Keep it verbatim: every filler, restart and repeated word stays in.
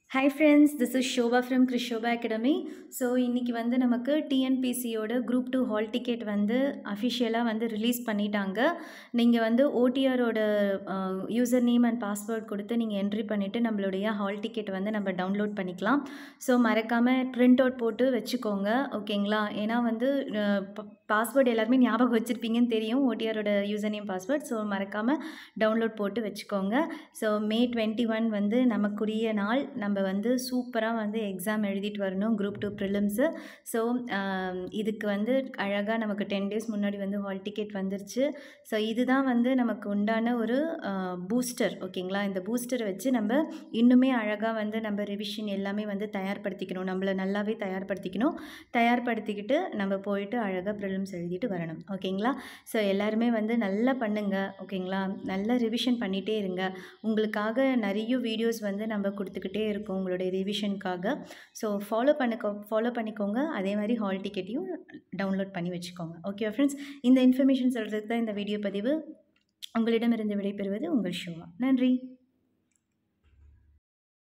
Hi friends, this is Shobha from Krishobha Academy. So இன்னைக்கு வந்து நமக்கு T N P C யோட group two hall ticket வந்து அஃபிஷியலாக வந்து ரிலீஸ் பண்ணிட்டாங்க. நீங்கள் வந்து O T R ஓட யூசர் நேம் அண்ட் பாஸ்வேர்ட் கொடுத்து நீங்கள் என்ட்ரி பண்ணிவிட்டு நம்மளுடைய ஹால் டிக்கெட் வந்து நம்ம டவுன்லோட் பண்ணிக்கலாம். ஸோ மறக்காமல் பிரிண்ட் அவுட் போட்டு வச்சுக்கோங்க, ஓகேங்களா? ஏன்னா வந்து பாஸ்வேர்டு எல்லாருமே ஞாபகம் வச்சுருப்பீங்கன்னு தெரியும், ஓடிஆரோட யூசர் நேம் பாஸ்வேர்ட். ஸோ மறக்காமல் டவுன்லோட் போட்டு வச்சுக்கோங்க. ஸோ மே டுவெண்ட்டி ஒன் வந்து நமக்குரிய நாள். நம்ம வந்து சூப்பராக வந்து எக்ஸாம் எழுதிட்டு வரணும், குரூப் டூ ப்ரிலிம்ஸு. ஸோ இதுக்கு வந்து அழகாக நமக்கு டென் டேஸ் முன்னாடி வந்து ஹால் டிக்கெட் வந்துருச்சு. ஸோ இதுதான் வந்து நமக்கு உண்டான ஒரு பூஸ்டர், ஓகேங்களா? இந்த பூஸ்டரை வச்சு நம்ம இன்னுமே அழகாக வந்து நம்ம ரிவிஷன் எல்லாமே வந்து தயார்படுத்திக்கணும், நம்மளை நல்லாவே தயார்படுத்திக்கணும். தயார்படுத்திக்கிட்டு நம்ம போயிட்டு அழகாக ப்ரிலிம்ஸ் எழுதிட்டு வரணும், ஓகேங்களா? ஸோ எல்லாருமே வந்து நல்லா பண்ணுங்கள், ஓகேங்களா? நல்லா ரிவிஷன் பண்ணிகிட்டே இருங்க. உங்களுக்காக நிறைய வீடியோஸ் வந்து நம்ம கொடுத்துக்கிட்டே இருக்கோம் உங்களுடைய ரிவிஷனுக்காக. ஸோ ஃபாலோ பண்ணிக்கோ ஃபாலோ பண்ணிக்கோங்க அதே மாதிரி ஹால் டிக்கெட்டையும் டவுன்லோட் பண்ணி வச்சுக்கோங்க. ஓகே ஃப்ரெண்ட்ஸ், இந்த இன்ஃபர்மேஷன் சொல்கிறதுக்கு தான் இந்த வீடியோ பதிவு. உங்களிடமிருந்து விடைபெறுவது உங்கள் ஷோவா. நன்றி.